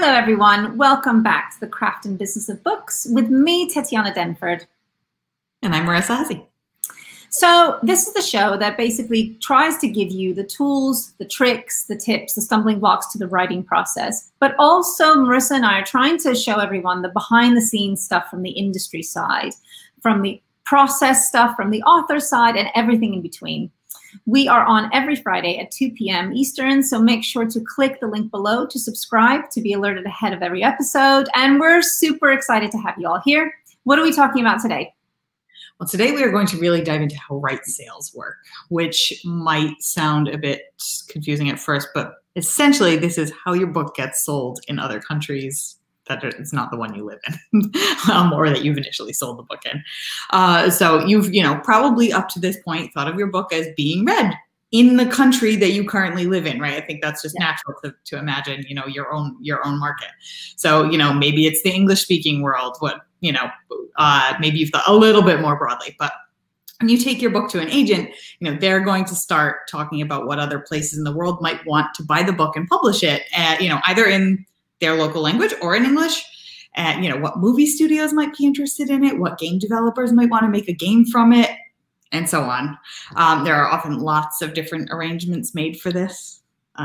Hello, everyone. Welcome back to the Craft and Business of Books with me, Tetyana Denford. And I'm Marissa. So this is the show that basically tries to give you the tools, the tricks, the tips, the stumbling blocks to the writing process. But also Marissa and I are trying to show everyone the behind the scenes stuff from the industry side, from the process stuff, from the author side, and everything in between. We are on every Friday at 2 p.m. Eastern, so make sure to click the link below to subscribe to be alerted ahead of every episode. And we're super excited to have you all here. What are we talking about today? Well, today we are going to really dive into how right sales work, which might sound a bit confusing at first, but essentially this is how your book gets sold in other countries that it's not the one you live in, or that you've initially sold the book in. So you've, probably up to this point thought of your book as being read in the country that you currently live in, right? I think that's just natural to imagine, your own market. So, maybe it's the English speaking world, maybe you've thought a little bit more broadly, but when you take your book to an agent, they're going to start talking about what other places in the world might want to buy the book and publish it, either in their local language or in English, and what movie studios might be interested in it, what game developers might want to make a game from it, and so on. There are often lots of different arrangements made for this.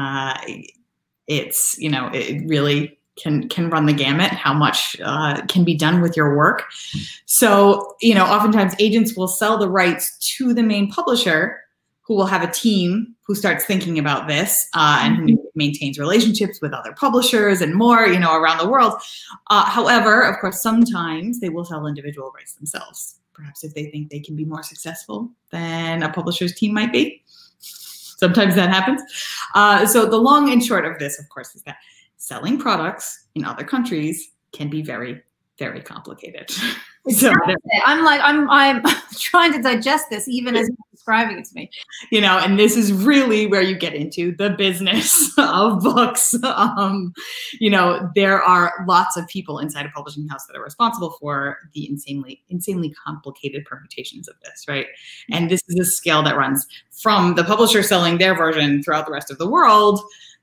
It's, it really can run the gamut, how much can be done with your work. So, oftentimes agents will sell the rights to the main publisher, who will have a team who starts thinking about this and who maintains relationships with other publishers and more, around the world. However, of course, sometimes they will sell individual rights themselves, perhaps if they think they can be more successful than a publisher's team might be. Sometimes that happens. So the long and short of this, of course, is that selling products in other countries can be very, very complicated. So I'm trying to digest this even as you're describing it to me. And this is really where you get into the business of books. There are lots of people inside a publishing house that are responsible for the insanely complicated permutations of this, right? And this is a scale that runs from the publisher selling their version throughout the rest of the world,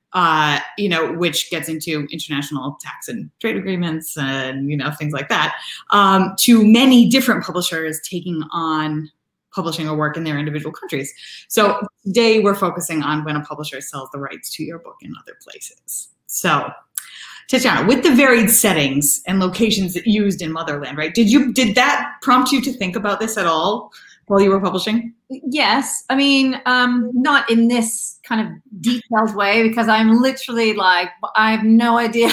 which gets into international tax and trade agreements and, things like that, to many different publishers taking on publishing a work in their individual countries. So today we're focusing on when a publisher sells the rights to your book in other places. So Tetyana, with the varied settings and locations used in Motherland, right? Did that prompt you to think about this at all while you were publishing? Yes. I mean, not in this kind of detailed way, because I'm literally like, I have no idea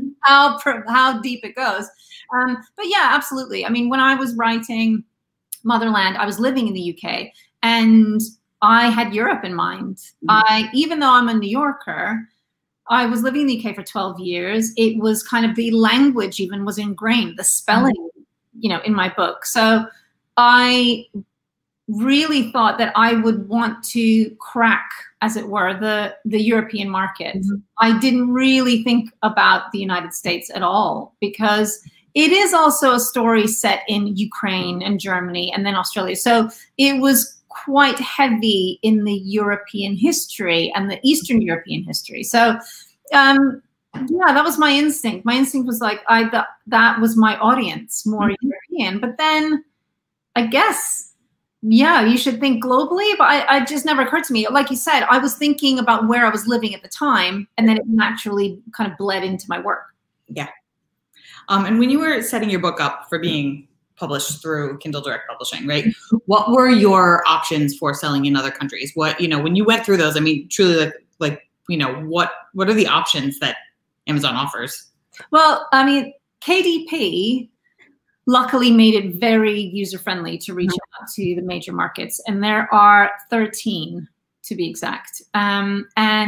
how deep it goes. But yeah, absolutely. I mean, when I was writing Motherland, I was living in the UK and I had Europe in mind. Even though I'm a New Yorker, I was living in the UK for 12 years. It was kind of the language even was ingrained, the spelling, in my book. So I really thought that I would want to crack, as it were, the European market. I didn't really think about the United States at all, because it is also a story set in Ukraine and Germany and then Australia. So it was quite heavy in the European history and the Eastern European history. So yeah, that was my instinct. My instinct was like, that was my audience, more European. But then I guess, yeah, you should think globally, but it just never occurred to me. Like you said, I was thinking about where I was living at the time, and then it naturally kind of bled into my work. Yeah. And when you were setting your book up for being published through Kindle Direct Publishing, right? What were your options for selling in other countries? What, when you went through those, I mean, truly what are the options that Amazon offers? Well, I mean, KDP luckily made it very user-friendly to reach out to the major markets. And there are 13 to be exact. And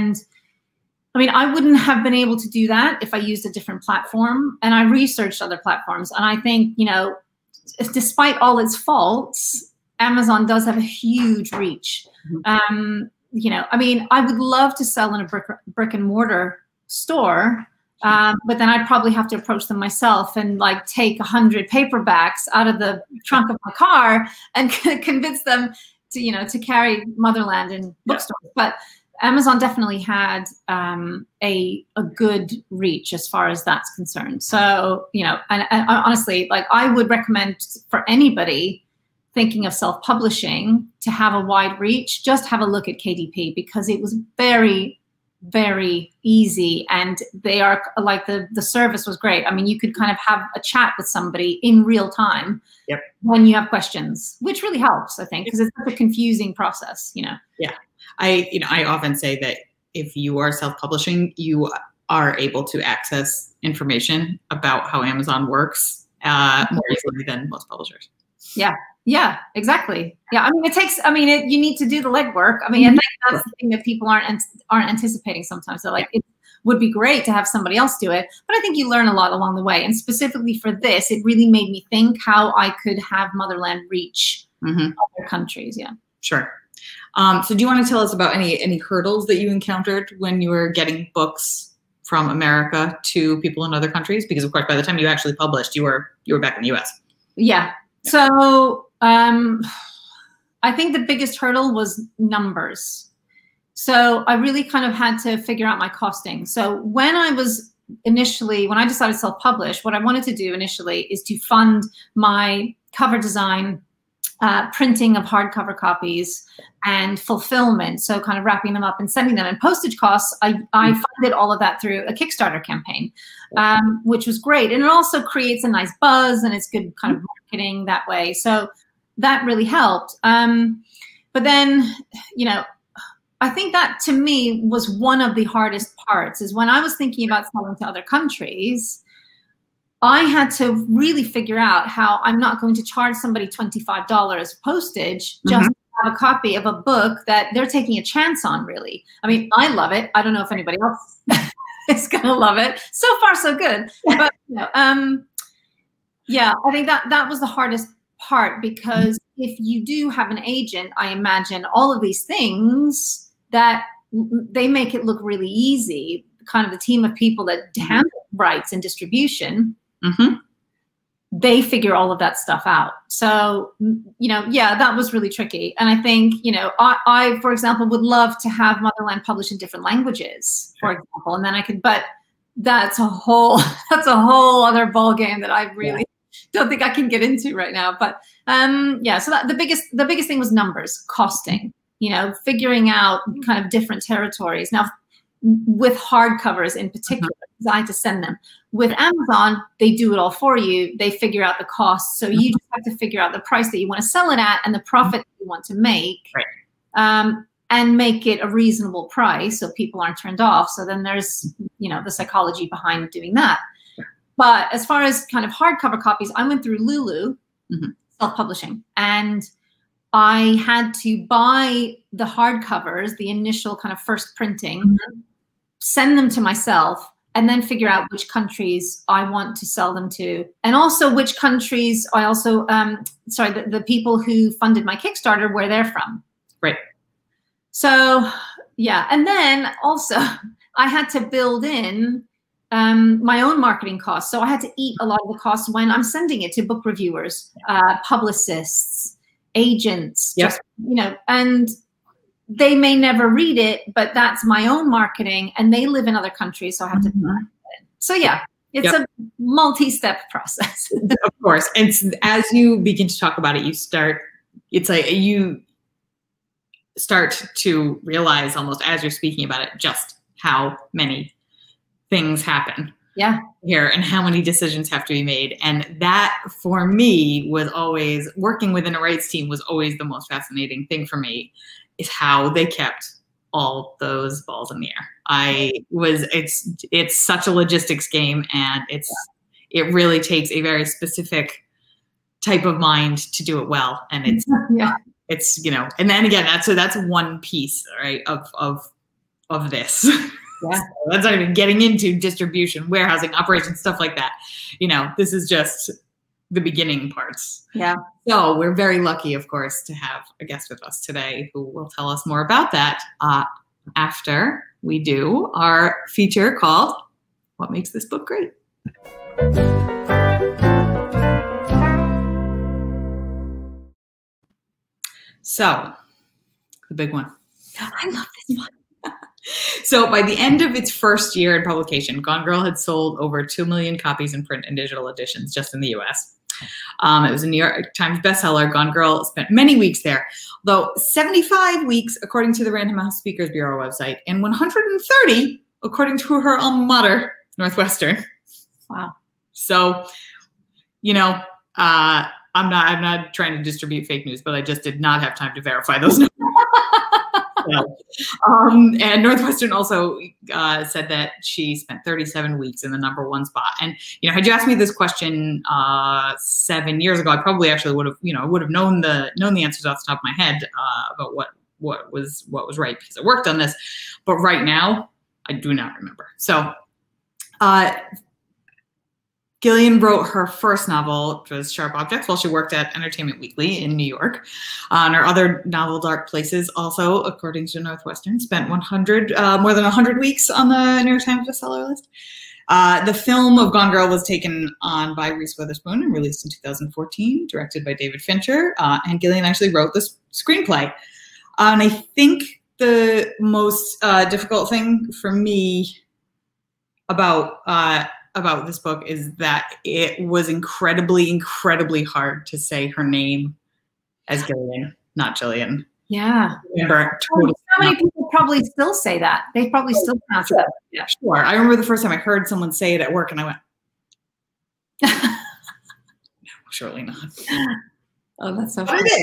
I mean, I wouldn't have been able to do that if I used a different platform. And I researched other platforms. And I think, despite all its faults, Amazon does have a huge reach. I mean, I would love to sell in a brick and mortar store, but then I'd probably have to approach them myself and like take 100 paperbacks out of the trunk of my car and convince them to, to carry Motherland in bookstores. But Amazon definitely had a good reach as far as that's concerned. So, you know, and honestly, like I would recommend for anybody thinking of self-publishing to have a wide reach, just have a look at KDP, because it was very, very easy, and they are like the service was great. I mean, you could kind of have a chat with somebody in real time when you have questions, which really helps, I think, because it's such a confusing process, you know. Yeah. I often say that if you are self-publishing, you are able to access information about how Amazon works more easily than most publishers. Yeah. Yeah, exactly. Yeah, I mean, it takes. I mean, you need to do the legwork. I mean, I think that's the thing that people aren't anticipating sometimes. They're like, it would be great to have somebody else do it, but I think you learn a lot along the way. And specifically for this, it really made me think how I could have Motherland reach other countries. Yeah, sure. So, do you want to tell us about any hurdles that you encountered when you were getting books from America to people in other countries? Because of course, by the time you actually published, you were back in the U.S. Yeah. So I think the biggest hurdle was numbers. So I really kind of had to figure out my costing. So when I decided to self-publish, what I wanted to do initially is to fund my cover design, printing of hardcover copies, and fulfillment. So kind of wrapping them up and sending them. And postage costs, I funded all of that through a Kickstarter campaign, which was great. And it also creates a nice buzz, and it's good kind of marketing that way. So that really helped. But then, you know, I think that to me was one of the hardest parts, is when I was thinking about selling to other countries, I had to really figure out how I'm not going to charge somebody $25 postage just to have a copy of a book that they're taking a chance on, really. I mean, I love it. I don't know if anybody else is going to love it. So far, so good. But, you know, yeah, I think that was the hardest part, because if you do have an agent, I imagine all of these things that they make it look really easy, kind of the team of people that handle rights and distribution, they figure all of that stuff out. So, you know, yeah, that was really tricky. And I think, you know, I for example, would love to have Motherland published in different languages, for example, and then I could, but that's a whole other ball game that I really don't think I can get into right now. But yeah, so that the biggest thing was numbers, costing, you know, figuring out kind of different territories. Now, with hardcovers in particular, because I had to send them. With Amazon, they do it all for you. They figure out the cost. So you just have to figure out the price that you want to sell it at and the profit that you want to make, and make it a reasonable price so people aren't turned off. So then there's, you know, the psychology behind doing that. But as far as kind of hardcover copies, I went through Lulu, self-publishing, and I had to buy the hardcovers, the initial kind of first printing, send them to myself, and then figure out which countries I want to sell them to. And also which countries I also, the people who funded my Kickstarter, where they're from. Right. So, yeah. And then also I had to build in my own marketing costs. So I had to eat a lot of the costs when I'm sending it to book reviewers, publicists, agents, just, you know, and they may never read it, but that's my own marketing, and they live in other countries, so I have to do that. So yeah, it's a multi-step process. Of course. And as you begin to talk about it, you start to realize almost as you're speaking about it, just how many things happen here and how many decisions have to be made. And that for me was always, working within a rights team was always the most fascinating thing for me, is how they kept all those balls in the air. It's such a logistics game, and it really takes a very specific type of mind to do it well. And it's, you know, and then again, that's one piece, right, of this. Yeah. So that's not even getting into distribution, warehousing, operations, stuff like that. You know, this is just the beginning parts. Yeah. So we're very lucky, of course, to have a guest with us today who will tell us more about that after we do our feature called What Makes This Book Great? So, the big one. I love this one. So by the end of its first year in publication, Gone Girl had sold over 2 million copies in print and digital editions just in the US. It was a New York Times bestseller. Gone Girl spent many weeks there, though 75 weeks, according to the Random House Speakers Bureau website, and 130, according to her alma mater, Northwestern. Wow. So, you know, I'm not trying to distribute fake news, but I just did not have time to verify those numbers. And Northwestern also said that she spent 37 weeks in the #1 spot. And, you know, had you asked me this question 7 years ago, I probably actually would have, you know, known the answers off the top of my head about what was right, because I worked on this. But right now, I do not remember. So, Gillian wrote her first novel, which was Sharp Objects, while she worked at Entertainment Weekly in New York. And her other novel, Dark Places, also, according to Northwestern, spent more than 100 weeks on the New York Times bestseller list. The film of Gone Girl was taken on by Reese Witherspoon and released in 2014, directed by David Fincher. And Gillian actually wrote this screenplay. And I think the most difficult thing for me about this book is that it was incredibly, incredibly hard to say her name as Gillian, not Gillian. Yeah. Remember, so many people probably still say that. They probably still pronounce sure. that. Yeah, sure. I remember the first time I heard someone say it at work, and I went, "No, surely not." Oh, that's so funny.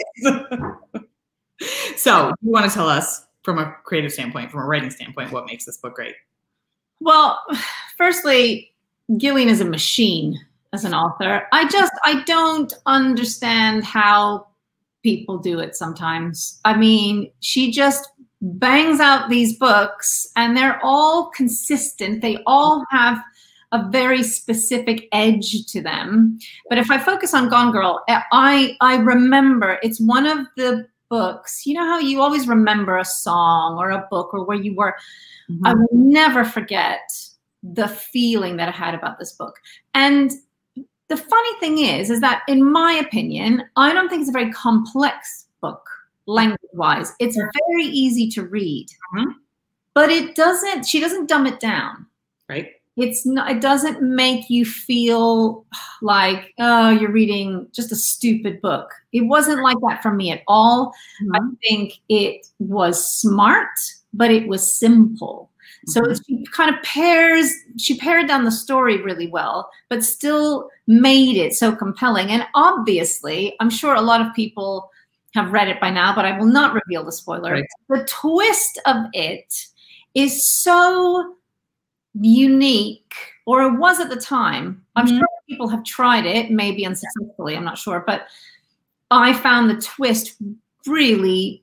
So, you want to tell us, from a creative standpoint, from a writing standpoint, what makes this book great? Well, firstly, Gillian is a machine as an author. I don't understand how people do it sometimes. I mean, she just bangs out these books and they're all consistent. They all have a very specific edge to them. But if I focus on Gone Girl, I remember it's one of the books, you know how you always remember a song or a book or where you were. Mm-hmm. I will never forget the feeling that I had about this book. And the funny thing is that in my opinion, I don't think it's a very complex book language-wise. It's very easy to read, mm-hmm. but she doesn't dumb it down. Right. It doesn't make you feel like, oh, you're reading just a stupid book. It wasn't like that for me at all. Mm-hmm. I think it was smart, but it was simple. So she kind of pared down the story really well, but still made it so compelling. And obviously, I'm sure a lot of people have read it by now, but I will not reveal the spoiler. Right. The twist of it is so unique, or it was at the time. I'm sure people have tried it, maybe unsuccessfully, I'm not sure. But I found the twist really,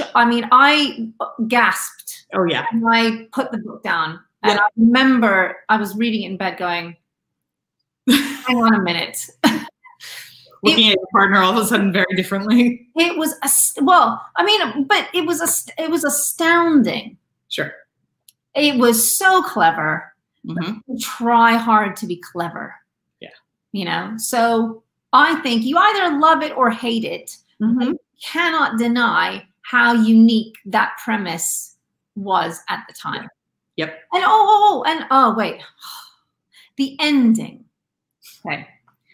I gasped. Oh, yeah. And I put the book down. And I remember I was reading it in bed going, hang on a minute. Looking at your partner all of a sudden very differently. It was, but it was astounding. Sure. It was so clever. Mm-hmm. Try hard to be clever. Yeah. You know, so I think you either love it or hate it. Mm-hmm. You cannot deny how unique that premise was at the time. Yep. And wait, the ending. Okay.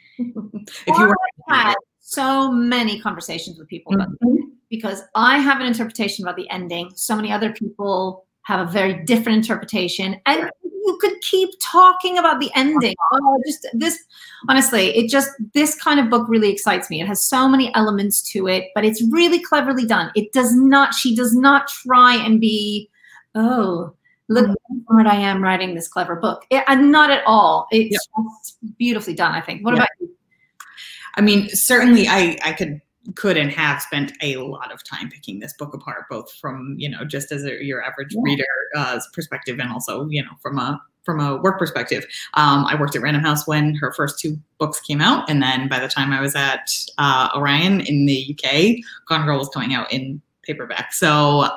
If you had so many conversations with people about it, because I have an interpretation about the ending. So many other people have a very different interpretation, and you could keep talking about the ending. Honestly, this kind of book really excites me. It has so many elements to it, but it's really cleverly done. She does not try and be, oh, look how smart I am writing this clever book. Not at all. It's just beautifully done, I think. What about you? I mean, certainly I could and have spent a lot of time picking this book apart, both from, you know, just as your average reader's perspective, and also, you know, from a work perspective. I worked at Random House when her first 2 books came out, and then by the time I was at Orion in the UK, Gone Girl was coming out in paperback. So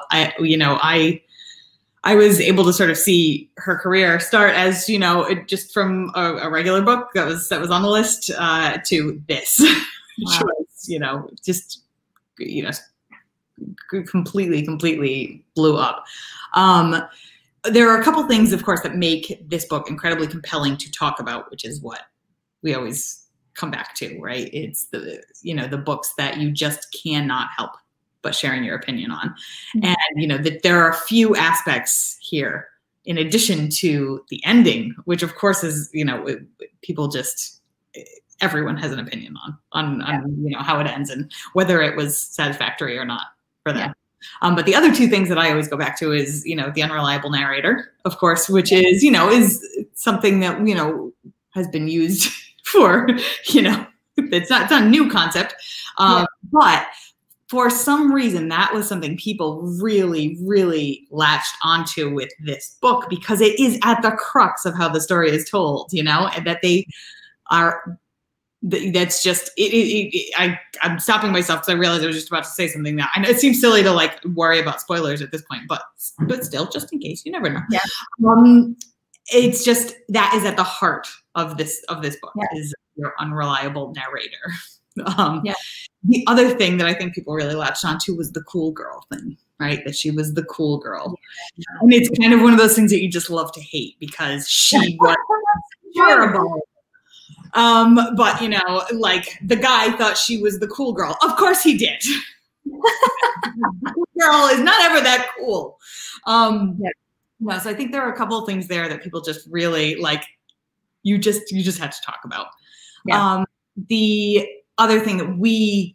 I was able to sort of see her career start as, you know, just from a regular book that was on the list to this, which was, you know, just, you know, completely blew up. there are a couple things, of course, that make this book incredibly compelling to talk about, which is what we always come back to, right? It's the, you know, the books that you just cannot help but sharing your opinion on. And, you know, that there are a few aspects here in addition to the ending, which of course is, you know, people just, everyone has an opinion on you know, how it ends and whether it was satisfactory or not for them. But the other two things that I always go back to is, you know, the unreliable narrator, of course, which is, you know, is something that, you know, has been used for, you know, it's not a new concept. But for some reason, that was something people really, really latched onto with this book, because it is at the crux of how the story is told, you know, and that they are, that's just, I'm stopping myself because I realized I was just about to say something that, I know it seems silly to like worry about spoilers at this point, but still, just in case, you never know. It's just, that is at the heart of this book, is your unreliable narrator. The other thing that I think people really latched onto was the cool girl thing, right? That she was the cool girl. And it's kind of one of those things that you just love to hate, because she was horrible. But, you know, like, the guy thought she was the cool girl. Of course he did. The cool girl is not ever that cool. No, so I think there are a couple of things there that people just really, like, you just had to talk about. The other thing that we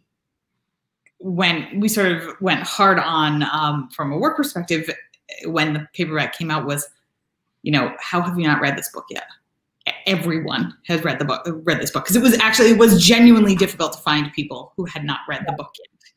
sort of went hard on from a work perspective when the paperback came out was, you know, how have you not read this book yet? Everyone has read this book, because it was genuinely difficult to find people who had not read the book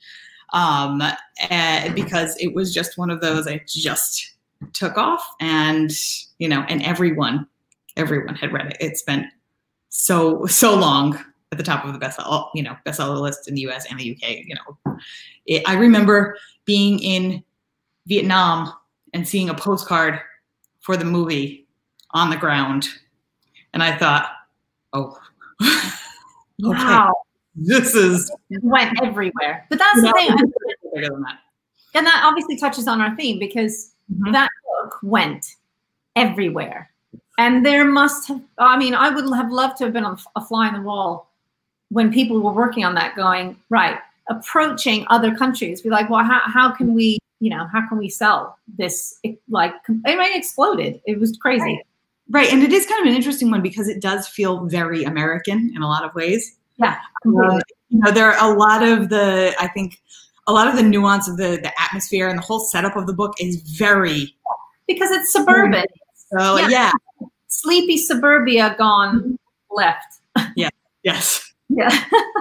yet, because it was just one of those, I just took off, and, you know, and everyone had read it. It spent so long at the top of the bestseller list in the US and the UK. You know, I remember being in Vietnam and seeing a postcard for the movie on the ground, and I thought, oh, okay, wow, it went everywhere. But that's the thing, and that obviously touches on our theme, because that book went everywhere. And there must have, I mean, I would have loved to have been a fly on the wall when people were working on that, going, right, approaching other countries, be like, well, how can we, you know, how can we sell this? Like, it exploded. It was crazy. Right. And it is kind of an interesting one, because it does feel very American in a lot of ways. Yeah. You know, there are a lot of the nuance of the atmosphere and the whole setup of the book is very, because it's suburban. So yeah. Sleepy suburbia gone left. Yeah. Yes. Yeah.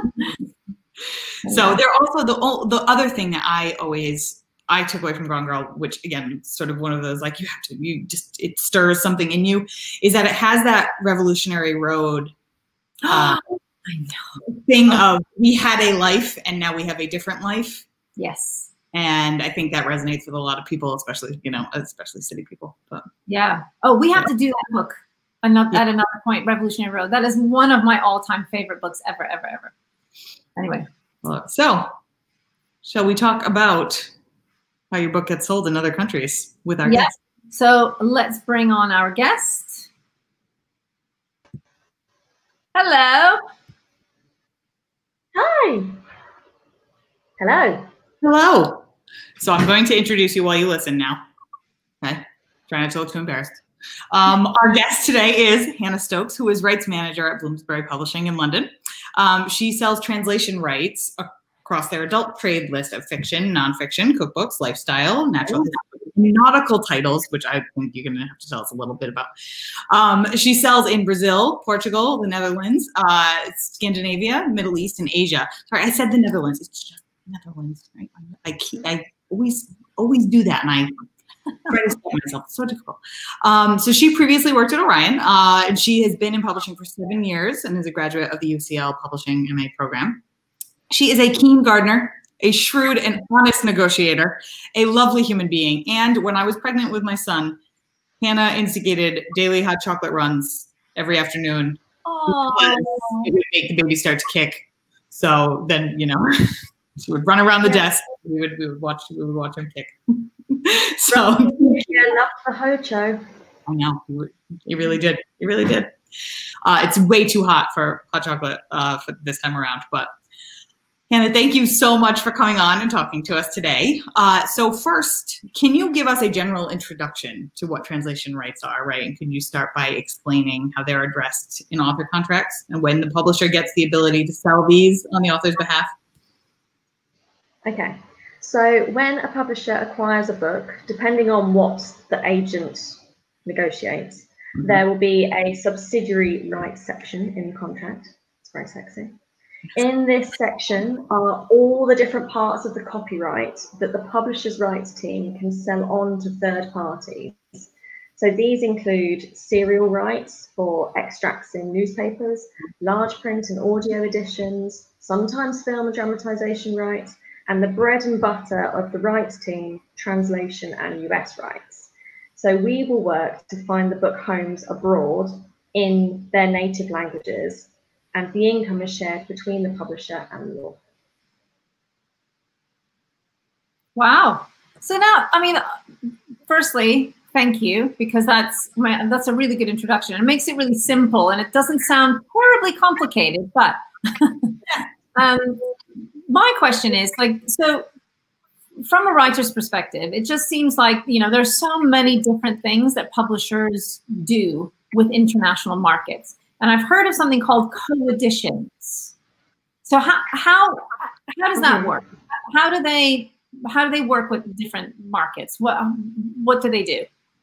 So there also the other thing that I took away from Gone Girl, which again, sort of one of those, like, it stirs something in you, is that it has that Revolutionary Road I know. Thing of, we had a life and now we have a different life. Yes. And I think that resonates with a lot of people, especially city people. But yeah. Oh, we have to do that book at another point, Revolutionary Road. That is one of my all-time favorite books ever, ever, ever. Anyway. So, shall we talk about how your book gets sold in other countries with our guests? So let's bring on our guest. Hello. Hi. Hello. Hello. So I'm going to introduce you while you listen now. Okay. Try not to look too embarrassed. Our guest today is Hannah Stokes, who is rights manager at Bloomsbury Publishing in London. She sells translation rights across their adult trade list of fiction, nonfiction, cookbooks, lifestyle, natural history, nautical titles, which I think you're going to have to tell us a little bit about. She sells in Brazil, Portugal, the Netherlands, Scandinavia, Middle East, and Asia. Sorry, I said the Netherlands. It's just Netherlands. Right? I always do that, and I try to stop myself. It's so difficult. So she previously worked at Orion, and she has been in publishing for 7 years and is a graduate of the UCL Publishing MA program. She is a keen gardener, a shrewd and honest negotiator, a lovely human being. And when I was pregnant with my son, Hannah instigated daily hot chocolate runs every afternoon. Because it would make the baby start to kick. So then, you know, she would run around the desk. We would watch him kick. So Gillian loved the Hocho. I know, you really did. You really did. It's way too hot for hot chocolate for this time around, but Hannah, thank you so much for coming on and talking to us today. So first, can you give us a general introduction to what translation rights are, right? And can you start by explaining how they're addressed in author contracts and when the publisher gets the ability to sell these on the author's behalf? Okay, so when a publisher acquires a book, depending on what the agent negotiates, there will be a subsidiary rights section in the contract. It's very sexy. In this section are all the different parts of the copyright that the publisher's rights team can sell on to third parties. So these include serial rights for extracts in newspapers, large print and audio editions, sometimes film and dramatization rights, and the bread and butter of the rights team, translation and US rights. So we will work to find the book homes abroad in their native languages, and the income is shared between the publisher and the author. Wow. So now, I mean, firstly, thank you, because that's a really good introduction. It makes it really simple, and it doesn't sound terribly complicated. But my question is, like, so from a writer's perspective, it just seems like, you know, there's so many different things that publishers do with international markets. And I've heard of something called co-editions. So how does that work? How do they work with different markets? What do they do?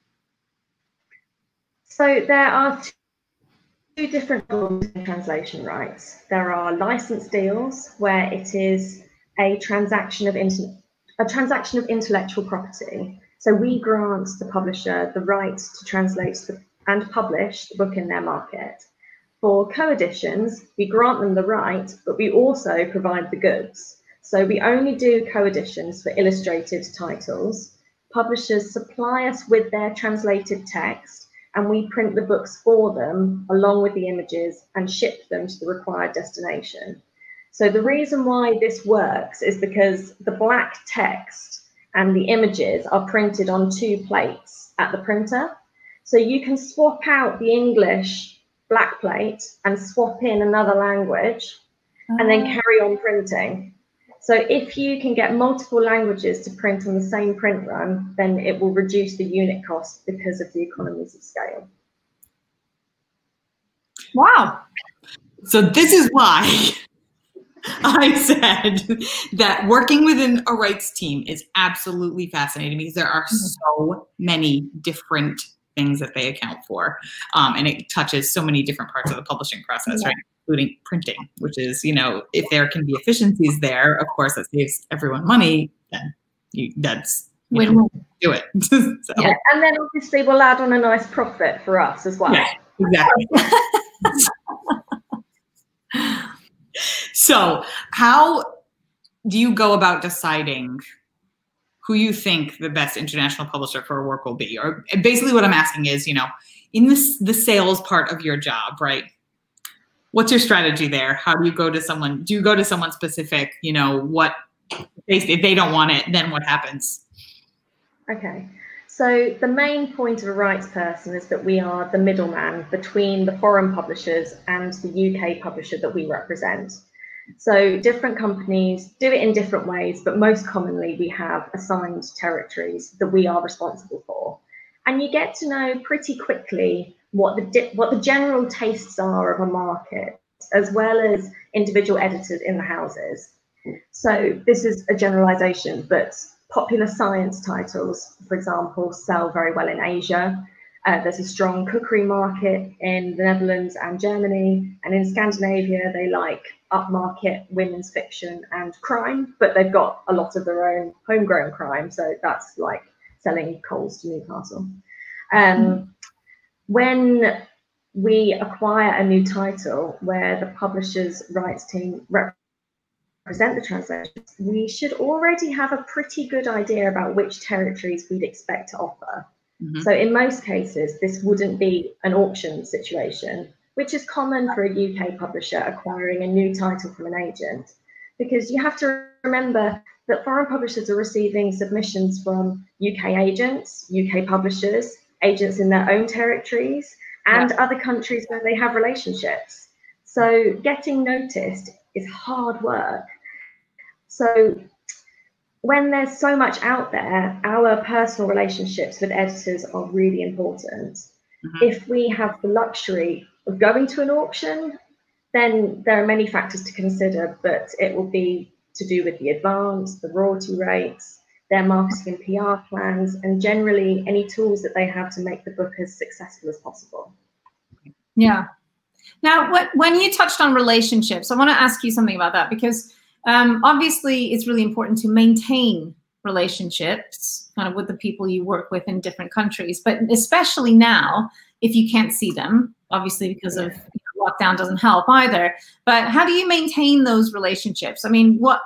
So there are two different forms of translation rights. There are license deals, where it is a transaction of intellectual property. So we grant the publisher the right to translate and publish the book in their market. For co-editions, we grant them the right, but we also provide the goods. So we only do co-editions for illustrated titles. Publishers supply us with their translated text, and we print the books for them along with the images and ship them to the required destination. So the reason why this works is because the black text and the images are printed on two plates at the printer. So you can swap out the English black plate and swap in another language and then carry on printing. So if you can get multiple languages to print on the same print run, then it will reduce the unit cost because of the economies of scale. Wow. So this is why I said that working within a rights team is absolutely fascinating, because there are so many different things that they account for. And it touches so many different parts of the publishing process, right? Including printing, which is, you know, if there can be efficiencies there, of course, that saves everyone money, then that's, you know, do it. So. Yeah, and then obviously we'll add on a nice profit for us as well. Yeah, exactly. So how do you go about deciding who you think the best international publisher for a work will be? Or basically what I'm asking is, you know, in the sales part of your job, right? What's your strategy there? How do you go to someone? Do you go to someone specific? You know, if they don't want it, then what happens? Okay. So the main point of a rights person is that we are the middleman between the foreign publishers and the UK publisher that we represent. So different companies do it in different ways, but most commonly we have assigned territories that we are responsible for. And you get to know pretty quickly what the general tastes are of a market, as well as individual editors in the houses. So this is a generalization, but popular science titles, for example, sell very well in Asia. There's a strong cookery market in the Netherlands and Germany, and in Scandinavia they like upmarket women's fiction and crime, but they've got a lot of their own homegrown crime, so that's like selling coals to Newcastle. When we acquire a new title where the publisher's rights team represent the translations, we should already have a pretty good idea about which territories we'd expect to offer. So in most cases, this wouldn't be an auction situation, which is common for a UK publisher acquiring a new title from an agent. because you have to remember that foreign publishers are receiving submissions from UK agents, UK publishers, agents in their own territories, and other countries where they have relationships. So getting noticed is hard work. So when there's so much out there, our personal relationships with editors are really important. If we have the luxury of going to an auction, then there are many factors to consider, but it will be to do with the advance, the royalty rates, their marketing and PR plans, and generally any tools that they have to make the book as successful as possible. Yeah. Now, when you touched on relationships, I want to ask you something about that, because obviously it's really important to maintain relationships kind of with the people you work with in different countries, but especially now, if you can't see them, obviously because of lockdown doesn't help either. But how do you maintain those relationships? I mean, what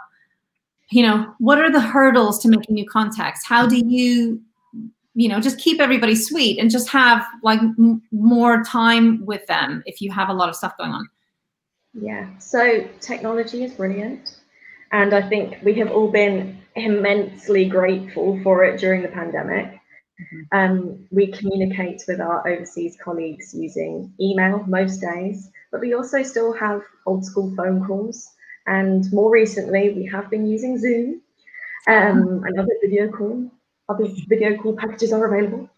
are the hurdles to making new contacts? How do you, just keep everybody sweet and just have like more time with them if you have a lot of stuff going on? Yeah, so technology is brilliant. And I think we have all been immensely grateful for it during the pandemic. We communicate with our overseas colleagues using email most days, but we also still have old school phone calls. And more recently, we have been using Zoom and other video call. Other video call packages are available,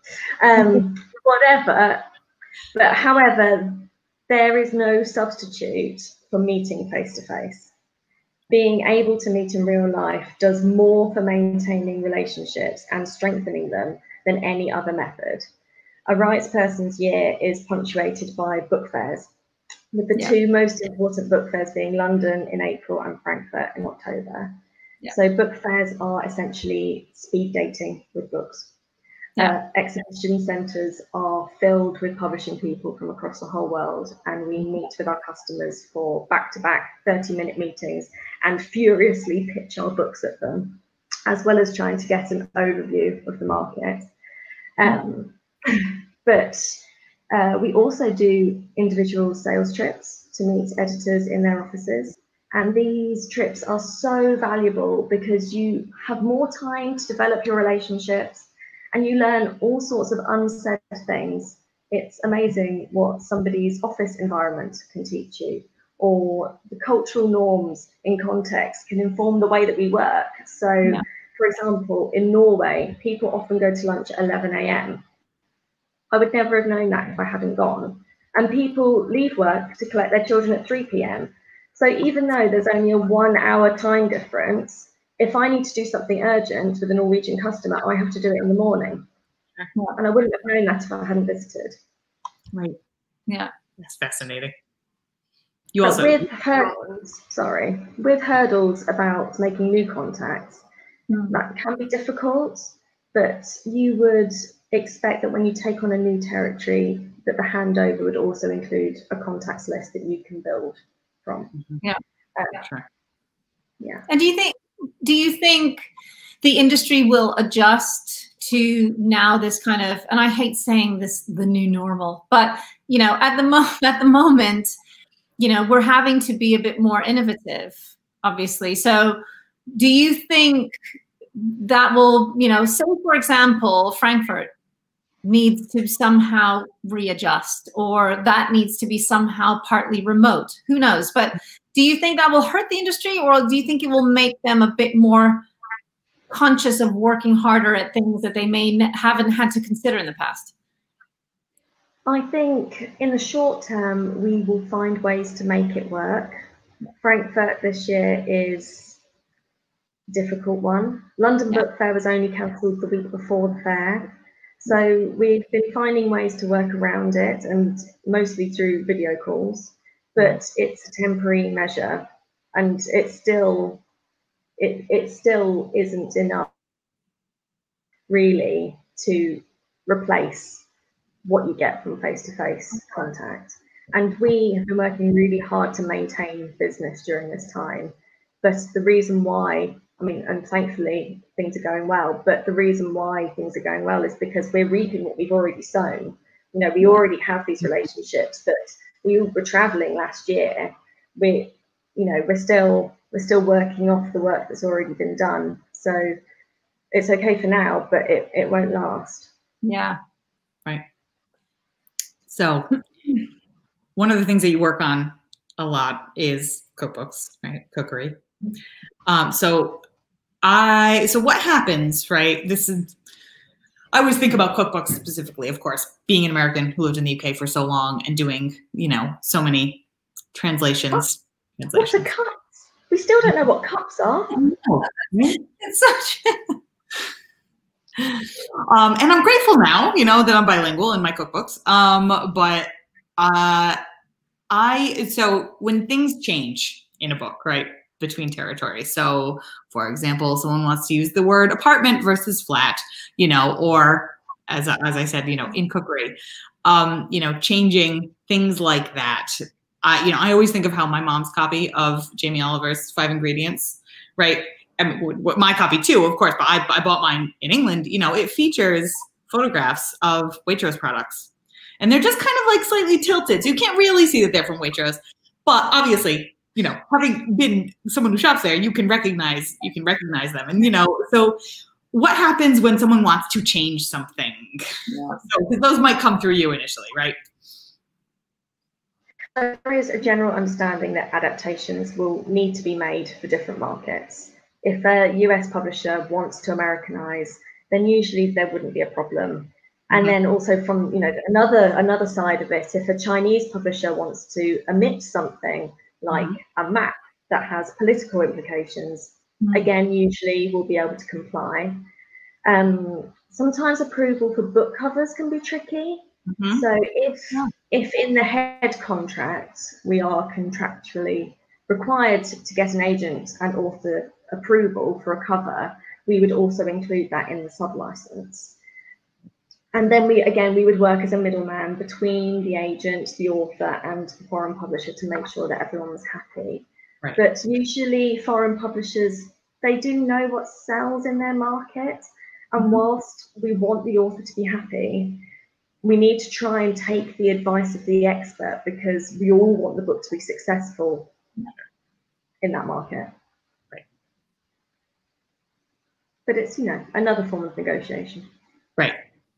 whatever. But however, there is no substitute for meeting face to face. Being able to meet in real life does more for maintaining relationships and strengthening them than any other method. A rights person's year is punctuated by book fairs, with the two most important book fairs being London in April and Frankfurt in October. So book fairs are essentially speed dating with books. Exhibition centres are filled with publishing people from across the whole world, and we meet with our customers for back-to-back 30-minute meetings and furiously pitch our books at them, as well as trying to get an overview of the market. But we also do individual sales trips to meet editors in their offices. And these trips are so valuable because you have more time to develop your relationships and you learn all sorts of unsaid things. It's amazing what somebody's office environment can teach you, or the cultural norms in context can inform the way that we work. So, for example, in Norway, people often go to lunch at 11 a.m. I would never have known that if I hadn't gone. And people leave work to collect their children at 3 p.m. So even though there's only a 1 hour time difference, if I need to do something urgent with a Norwegian customer, I have to do it in the morning. And I wouldn't have known that if I hadn't visited. Right. Yeah. That's fascinating. You but also with hurdles about making new contacts, that can be difficult, but you would expect that when you take on a new territory, that the handover would also include a contacts list that you can build from. And do you think the industry will adjust to now this kind of, and I hate saying this, the new normal, but at the moment, we're having to be a bit more innovative, obviously. So do you think that will, say for example, Frankfurt needs to somehow readjust, or that needs to be somehow partly remote? Who knows? But do you think that will hurt the industry, or do you think it will make them a bit more conscious of working harder at things that they haven't had to consider in the past? I think in the short term, we will find ways to make it work. Frankfurt this year is a difficult one. London Book Fair was only cancelled the week before the fair. So we've been finding ways to work around it, and mostly through video calls, but it's a temporary measure, and it still isn't enough really to replace what you get from face-to-face contact. And we have been working really hard to maintain business during this time. But the reason why, and thankfully things are going well, but the reason why things are going well is because we're reaping what we've already sown. We already have these relationships that we were traveling last year. We're still We're still working off the work that's already been done. So it's okay for now, but it won't last. Yeah. Right. So one of the things that you work on a lot is cookbooks, right? Cookery. So what happens, right? I always think about cookbooks specifically, of course, being an American who lived in the UK for so long and doing, so many translations. What's a cup? We still don't know what cups are. It's such and I'm grateful now, that I'm bilingual in my cookbooks. So when things change in a book, right, between territories. So for example, someone wants to use the word apartment versus flat, or as I said, in cookery, changing things like that. I always think of how my mom's copy of Jamie Oliver's 5 Ingredients, right? I mean, my copy too, of course, but I bought mine in England. It features photographs of Waitrose products, and they're just kind of like slightly tilted, so you can't really see that they're from Waitrose. But obviously, having been someone who shops there, you can recognize them, and so what happens when someone wants to change something? Yeah. So, because those might come through you initially, right? There is a general understanding that adaptations will need to be made for different markets. If a US publisher wants to Americanize, then usually there wouldn't be a problem. And then also from another side of it, if a Chinese publisher wants to omit something like a map that has political implications, again, usually we'll be able to comply. Sometimes approval for book covers can be tricky. So if in the head contract we are contractually required to get an agent and author approval for a cover, we would also include that in the sub-license. And then we would work as a middleman between the agent, the author, and the foreign publisher to make sure that everyone was happy. Right. But usually foreign publishers, they do know what sells in their market. And whilst we want the author to be happy, we need to try and take the advice of the expert, because we all want the book to be successful in that market. Right. But it's, another form of negotiation. Right.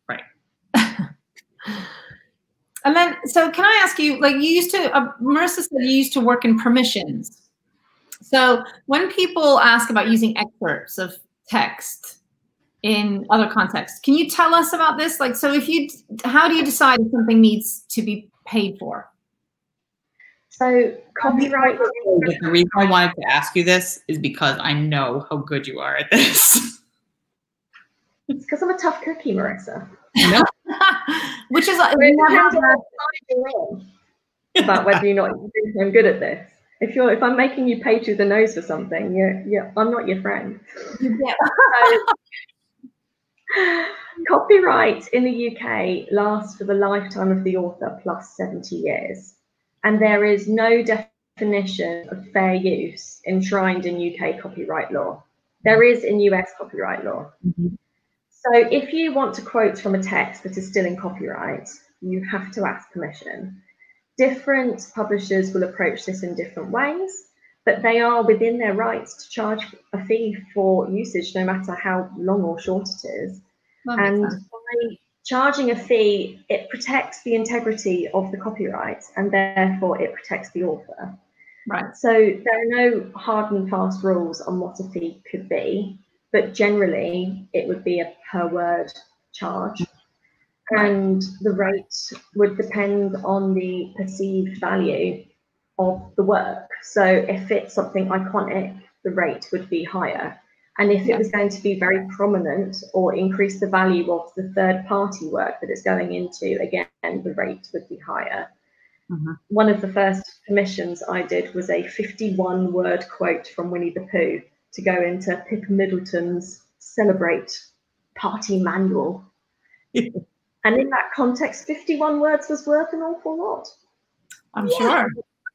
And then, so can I ask you, like, you used to, Marissa said you used to work in permissions. So when people ask about using excerpts of text in other contexts, can you tell us about this? Like, so how do you decide if something needs to be paid for? So copyright. The reason I wanted to ask you this is because I know how good you are at this. It's because I'm a tough cookie, Marissa. No. Which is about whether or not you think I'm good at this. If I'm making you pay through the nose for something, I'm not your friend. Yeah. Copyright in the UK lasts for the lifetime of the author plus 70 years, and there is no definition of fair use enshrined in UK copyright law. There is in US copyright law. So if you want to quote from a text that is still in copyright, you have to ask permission. Different publishers will approach this in different ways, but they are within their rights to charge a fee for usage, no matter how long or short it is. And by charging a fee, it protects the integrity of the copyright, and therefore it protects the author. Right. So there are no hard and fast rules on what a fee could be, but generally it would be a per word charge. And the rate would depend on the perceived value of the work. So if it's something iconic, the rate would be higher. And if it was going to be very prominent or increase the value of the third party work that it's going into, again, the rate would be higher. One of the first commissions I did was a 51-word quote from Winnie the Pooh to go into Pippa Middleton's Celebrate Party Manual. And in that context, 51 words was worth an awful lot. I'm sure.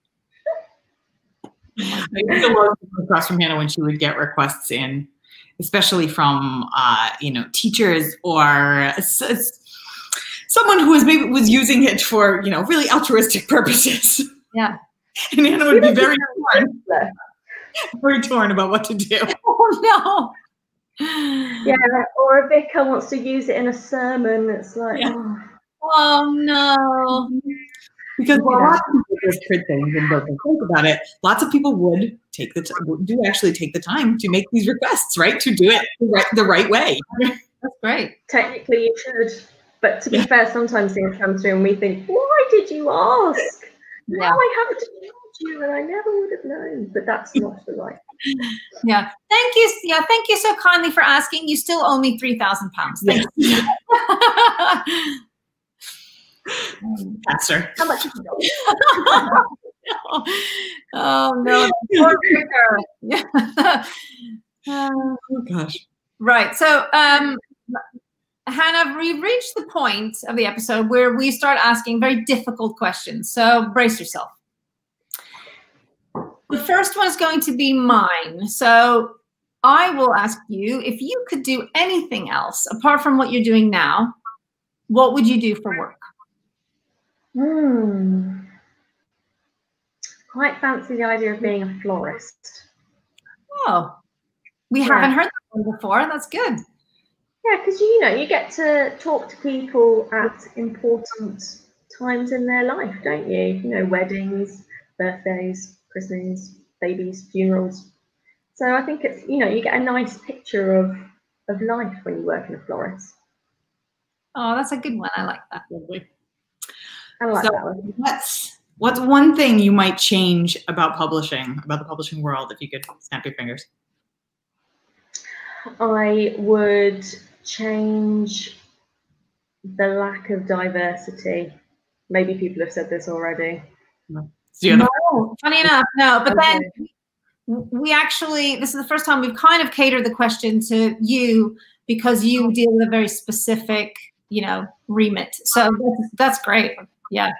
I used to love across from Hannah when she would get requests in, especially from teachers or someone who was using it for really altruistic purposes. Yeah. And Hannah would be very fun. Very torn about what to do. Oh no. Yeah, or a vicar wants to use it in a sermon. It's like, oh no. Because lots of people just print things and don't think about it. Lots of people would take do actually take the time to make these requests, right? To do it the right way. That's great. Technically, you should, but to be fair, sometimes things come through and we think, why did you ask? Now I have to charge you, and I never would have known. But that's not the right. Yeah. Thank you. Yeah. Thank you so kindly for asking. You still owe me £3,000. Thank you. Pastor. How much have you got? Oh no. Oh gosh. Right. So, Hannah, we've reached the point of the episode where we start asking very difficult questions. So brace yourself. The first one is going to be mine. So I will ask you, if you could do anything else apart from what you're doing now, what would you do for work? Quite fancy the idea of being a florist. Oh, we haven't heard that one before. That's good. Yeah, because you get to talk to people at important times in their life, don't you? You know, weddings, birthdays, christenings, babies, funerals. So I think it's, you get a nice picture of life when you work in a florist. Oh, that's a good one. I like that. Lovely. I like So that one. What's one thing you might change about the publishing world, if you could snap your fingers? I would change the lack of diversity. Maybe people have said this already. No, funny enough, no. But then we actually, this is the first time we've kind of catered the question to you because you deal with a very specific, remit. So that's great. Yeah.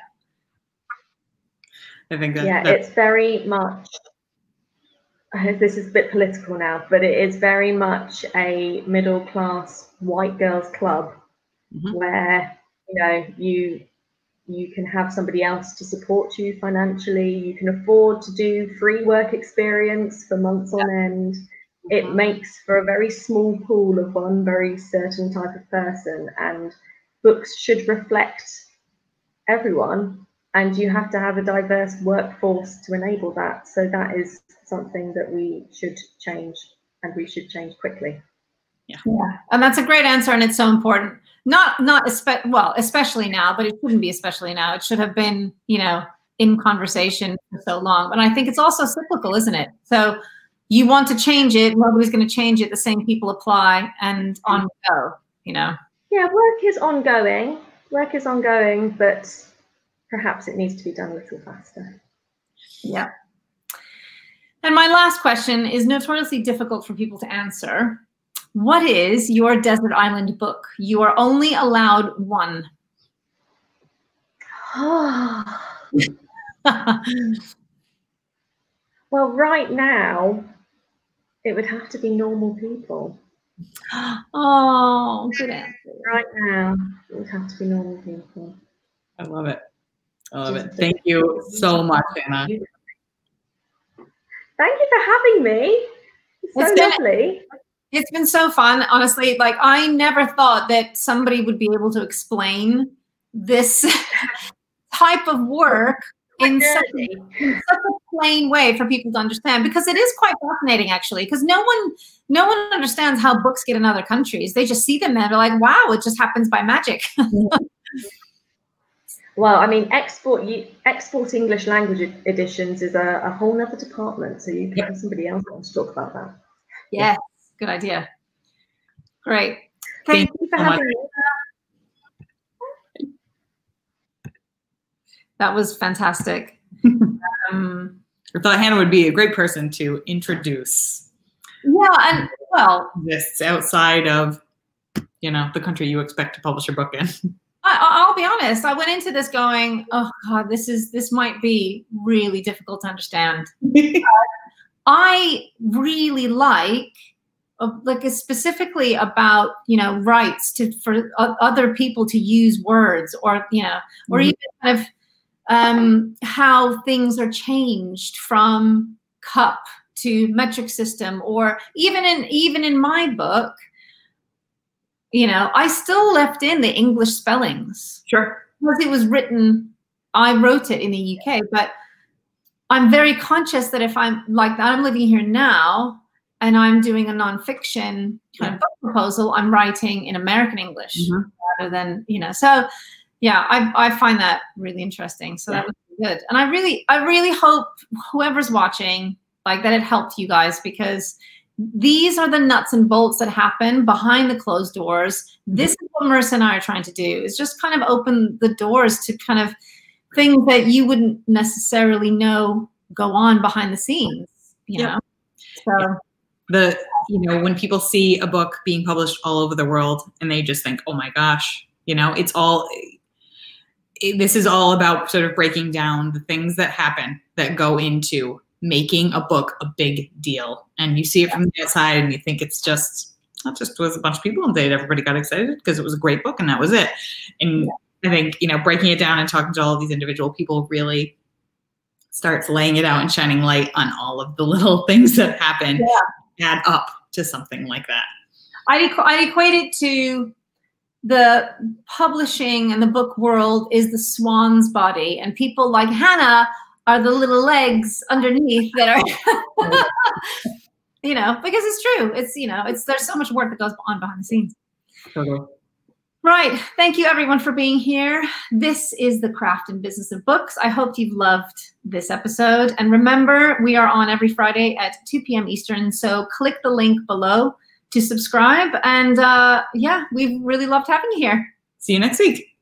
I think that. Yeah, it's very much. This is a bit political now, but it is very much a middle-class white girls club where you can have somebody else to support you financially. You can afford to do free work experience for months on end. It makes for a very small pool of one very certain type of person, and books should reflect everyone, and you have to have a diverse workforce to enable that. So that is something that we should change, and we should change quickly. Yeah, and that's a great answer, and it's so important. Especially now, but it shouldn't be especially now. It should have been, in conversation for so long. But I think it's also cyclical, isn't it? So you want to change it, nobody's going to change it. The same people apply, and on we go. Yeah, work is ongoing. Work is ongoing, but perhaps it needs to be done a little faster. Yeah. And my last question is notoriously difficult for people to answer. What is your desert island book? You are only allowed one. Well, right now, it would have to be Normal People. Oh, good answer. Right now, it would have to be Normal People. I love it. I love it. Thank you so much, Hannah. Thank you for having me. It's so lovely. It's been so fun, honestly. Like, I never thought that somebody would be able to explain this type of work in such a plain way for people to understand, because it is quite fascinating, actually, because no one understands how books get in other countries. They just see them and they're like, wow, it just happens by magic. Well, I mean, export English language editions is a whole nother department, so you can have somebody else want to talk about that. Yes, good idea. Great. Thank you for having me. That was fantastic. I thought Hannah would be a great person to introduce. Yeah, and well, this outside of, the country you expect to publish your book in. I'll be honest. I went into this going, oh God, this might be really difficult to understand. I really like specifically about, rights for other people to use words, or, or even kind of how things are changed from cup to metric system, or even in my book, you know, I still left in the English spellings. Sure. Because it was written, I wrote it in the UK, but I'm very conscious that if I'm like that, I'm living here now and I'm doing a nonfiction kind of book proposal, I'm writing in American English rather than, you know, so yeah, I find that really interesting. So that was good. And I really hope whoever's watching, like, that it helped you guys, because these are the nuts and bolts that happen behind the closed doors. This is what Marissa and I are trying to do, is just kind of open the doors to kind of things that you wouldn't necessarily know go on behind the scenes, you know? So you know, when people see a book being published all over the world and they just think, oh my gosh, you know, this is all about sort of breaking down the things that happen that go into making a book a big deal. And you see it from the outside and you think it's just, not just was a bunch of people and everybody got excited because it was a great book and that was it. And I think, you know, breaking it down and talking to all of these individual people really starts laying it out and shining light on all of the little things that happen, add up to something like that. I'd equate it to the publishing and the book world is the swan's body, and people like Hannah are the little legs underneath that are, you know, because it's true. It's, you know, there's so much work that goes on behind the scenes. Totally. Right. Thank you, everyone, for being here. This is The Craft and Business of Books. I hope you've loved this episode. And remember, we are on every Friday at 2 p.m. Eastern. So click the link below to subscribe. And yeah, we've really loved having you here. See you next week.